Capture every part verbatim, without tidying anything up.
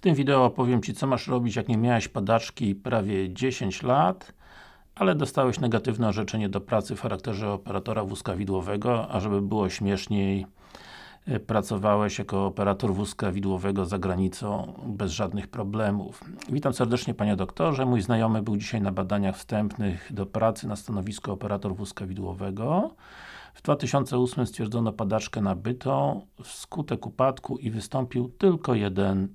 tym wideo opowiem Ci, co masz robić, jak nie miałeś padaczki prawie dziesięć lat, ale dostałeś negatywne orzeczenie do pracy w charakterze operatora wózka widłowego, a żeby było śmieszniej, pracowałeś jako operator wózka widłowego za granicą bez żadnych problemów. Witam serdecznie Panie doktorze, mój znajomy był dzisiaj na badaniach wstępnych do pracy na stanowisku operator wózka widłowego. W dwa tysiące ósmym stwierdzono padaczkę nabytą wskutek upadku i wystąpił tylko jeden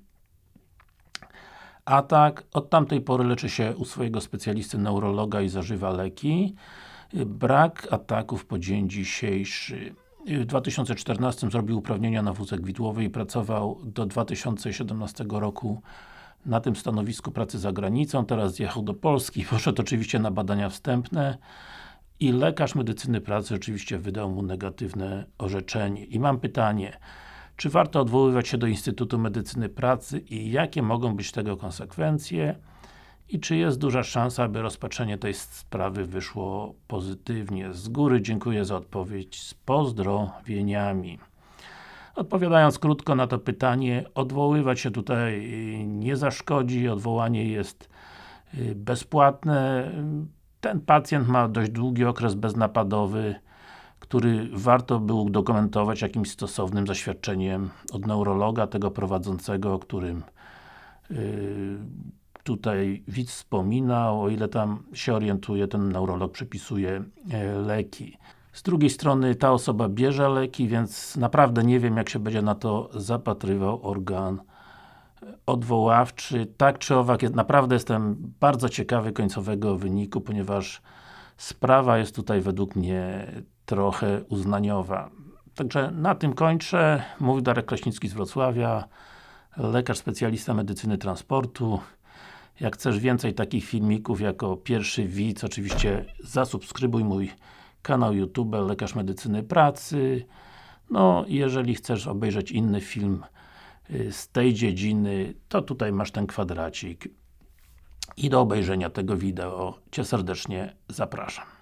atak. Od tamtej pory leczy się u swojego specjalisty neurologa i zażywa leki. Brak ataków po dzień dzisiejszy. W dwa tysiące czternastym zrobił uprawnienia na wózek widłowy i pracował do dwa tysiące siedemnastego roku na tym stanowisku pracy za granicą. Teraz zjechał do Polski, poszedł oczywiście na badania wstępne i lekarz medycyny pracy oczywiście wydał mu negatywne orzeczenie. I mam pytanie, czy warto odwoływać się do Instytutu Medycyny Pracy i jakie mogą być tego konsekwencje? I czy jest duża szansa, aby rozpatrzenie tej sprawy wyszło pozytywnie? Z góry dziękuję za odpowiedź, z pozdrowieniami. Odpowiadając krótko na to pytanie, odwoływać się tutaj nie zaszkodzi, odwołanie jest bezpłatne. Ten pacjent ma dość długi okres beznapadowy, który warto by udokumentować jakimś stosownym zaświadczeniem od neurologa, tego prowadzącego, o którym yy, tutaj widz wspominał, o ile tam się orientuje, ten neurolog przepisuje e, leki. Z drugiej strony ta osoba bierze leki, więc naprawdę nie wiem, jak się będzie na to zapatrywał organ odwoławczy. Tak czy owak, naprawdę jestem bardzo ciekawy końcowego wyniku, ponieważ sprawa jest tutaj według mnie trochę uznaniowa. Także na tym kończę. Mówił Darek Kraśnicki z Wrocławia, lekarz specjalista medycyny transportu. Jak chcesz więcej takich filmików jako pierwszy widz, oczywiście zasubskrybuj mój kanał YouTube Lekarz Medycyny Pracy. No, jeżeli chcesz obejrzeć inny film z tej dziedziny, to tutaj masz ten kwadracik i do obejrzenia tego wideo Cię serdecznie zapraszam.